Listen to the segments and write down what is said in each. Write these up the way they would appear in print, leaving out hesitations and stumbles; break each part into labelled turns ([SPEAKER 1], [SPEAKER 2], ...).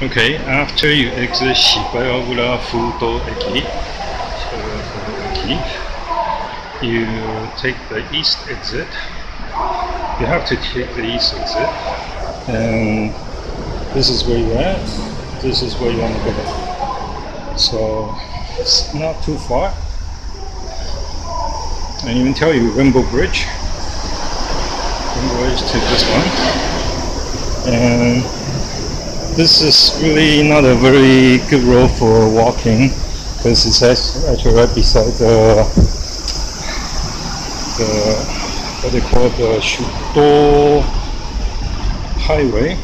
[SPEAKER 1] Okay, after you exit Shibaura Futo you take the east exit. You have to take the east exit, and this is where you're at. This is where you want to go. So it's not too far. And even tell you Rainbow Bridge. Rainbow Bridge to this one. And this is really not a very good road for walking because it's actually right beside the what they call the Shuto highway.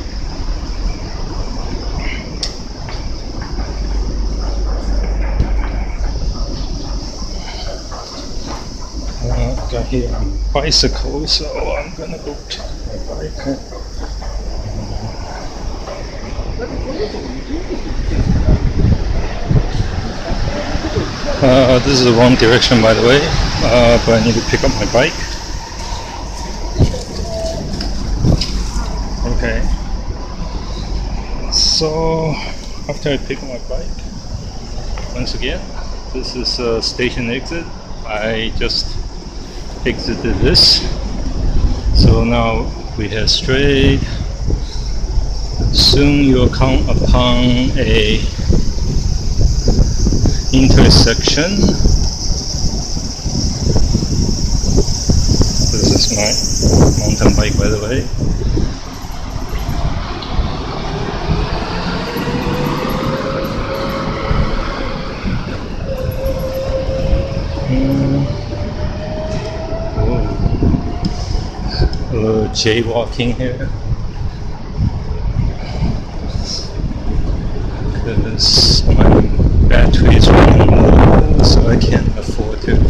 [SPEAKER 1] Got here a bicycle, so I'm gonna go to my bike. This is the wrong direction, by the way, but I need to pick up my bike. Okay, so after I pick up my bike, once again, this is a station exit. I just exited this, so now we head straight. Soon you'll come upon a intersection. This is my mountain bike, by the way. Jaywalking here because my battery is running low, so I can't afford to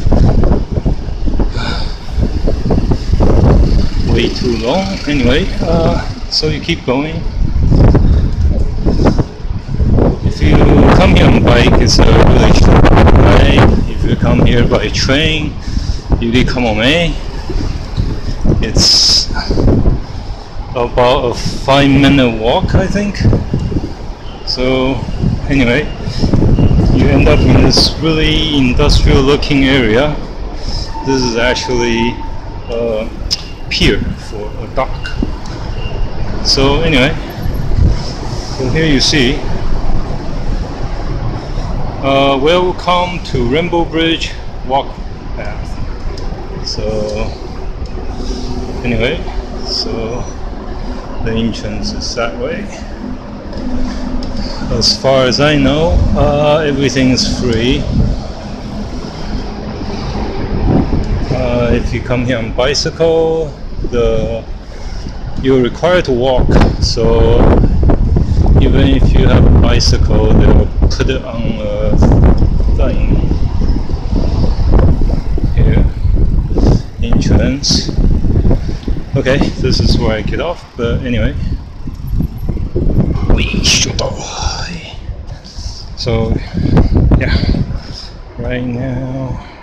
[SPEAKER 1] wait too long. Anyway, so you keep going. If you come here on bike, it's a really short ride. If you come here by train, you come on May. It's about a 5-minute walk, I think. So anyway, you end up in this really industrial looking area. This is actually a pier for a dock. So anyway, so here you see welcome to Rainbow Bridge walk path. So anyway, so the entrance is that way. As far as I know, everything is free. If you come here on bicycle, you're required to walk. So even if you have a bicycle, they'll put it on a thing here. Entrance. Okay, this is where I get off, but anyway. So, yeah, right now